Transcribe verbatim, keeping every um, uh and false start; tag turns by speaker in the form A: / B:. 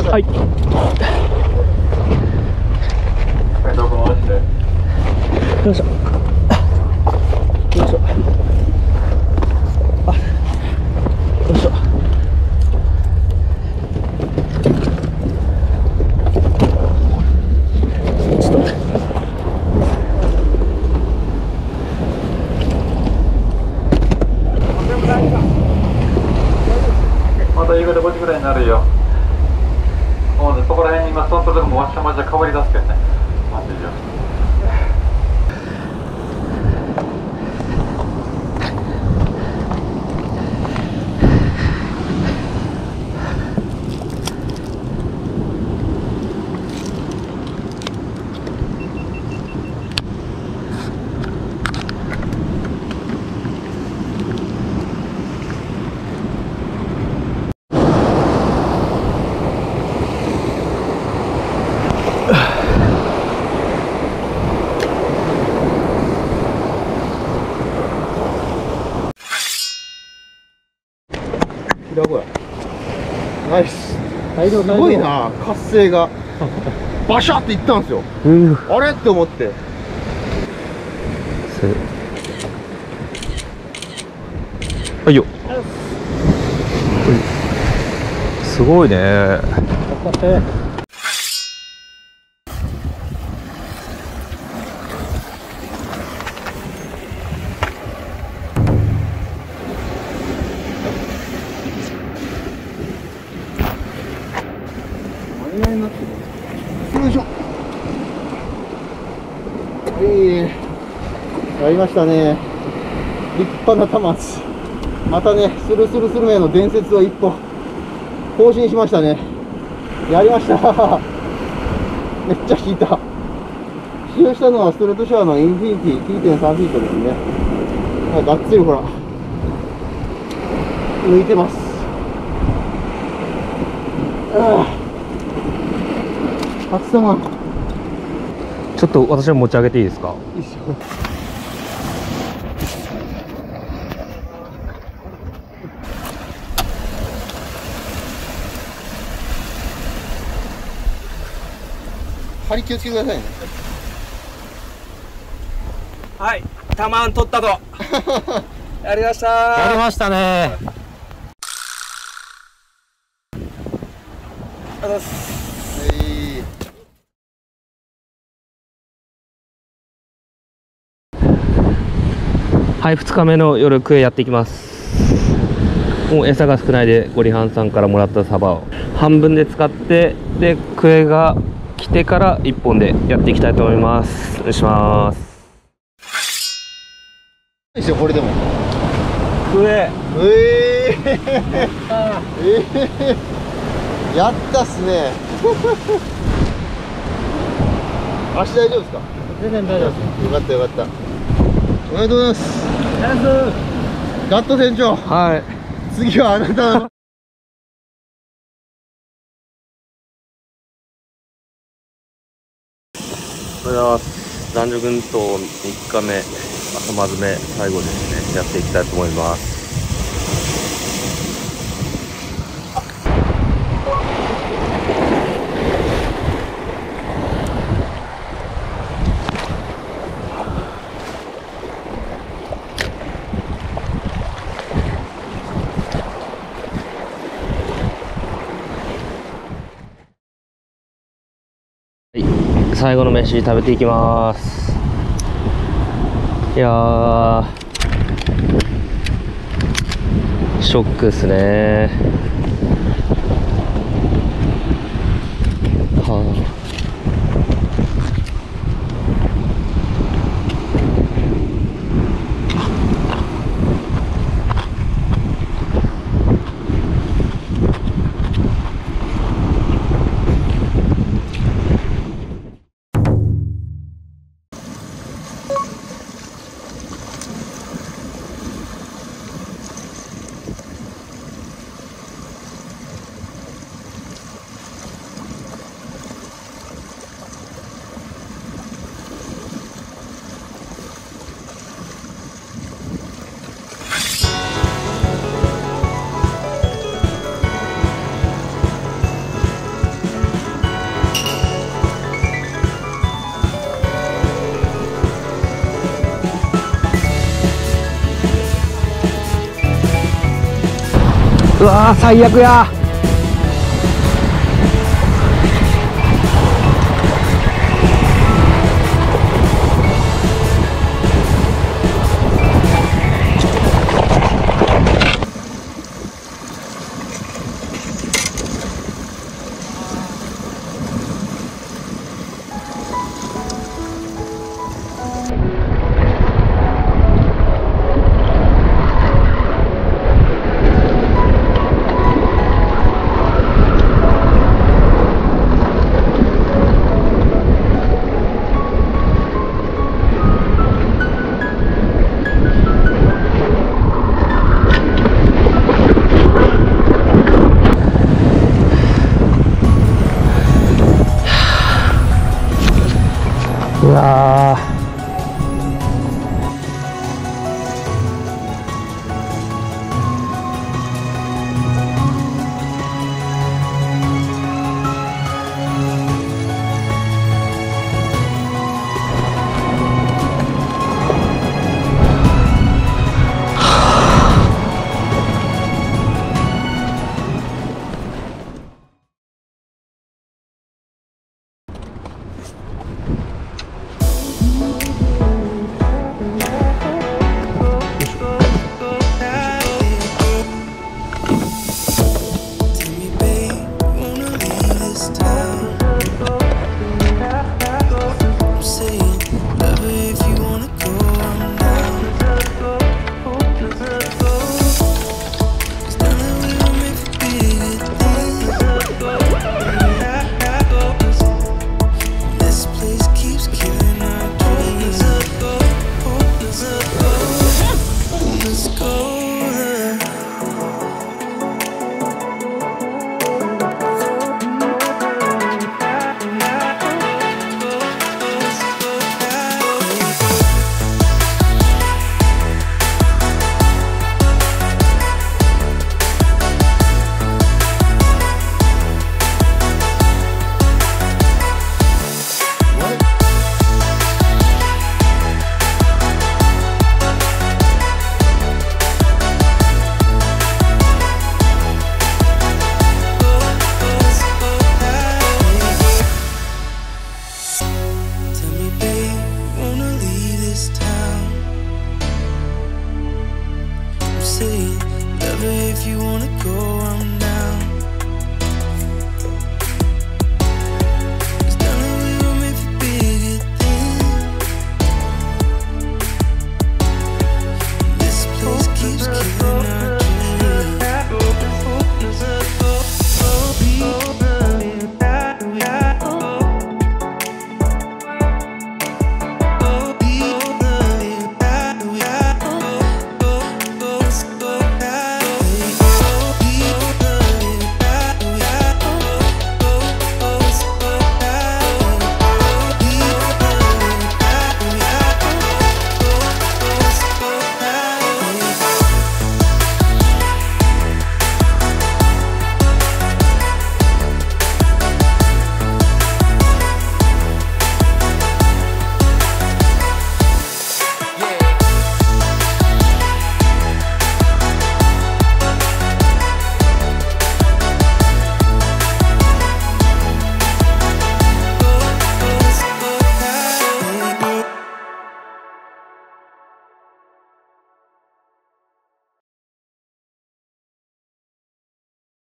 A: はい。よいしょ。よいしょ。あ、よいしょ。ちょっと待って。
B: また夕方ごじぐらいになるよ。もうね、そこら辺に今そうするともうわしゃまじゃ変わり出すけどね。マジで。
C: ナイス。すごいな、活性がバシャっていったんですよ。あれって思って。
A: はいよ。すごいね。
C: よいしょ。ええ、やりましたね。立派な玉圧。またね、スルスルスルメの伝説を一歩更新しましたね。やりました。めっちゃ引いた。使用したのはストレートシャワーのインフィニティ ティーてんさん フィートですね。はい、がっつりほら抜いてます。ああ、初玉。
A: ちょっと私も持ち上げていいですか。
C: いいっすよ。針気をつけてくださいね。
D: はい、タマン取ったと。やりましたー。
A: やりましたね。
D: ありがとうございます。
A: はい、ふつかめの夜クエやっていきます。もう餌が少ないでゴリハンさんからもらったサバを半分で使って、でクエが来てからいっぽんでやっていきたいと思います。お願いします。
C: いいですよ、これでも
A: クエ
C: えー、えー、やったっすね。足大丈夫ですか。
A: 全然大丈夫です。
C: よかったよかった。おめでとうございます。ガット船長、
A: はい、
C: 次はあなたの
A: おはようございます。男女群島みっかめ、朝まずめ最後ですね。やっていきたいと思います。最後の飯食べていきます。いやー、ショックですね。はあ、 わー最悪や。うわー
E: Say, love her if you wanna go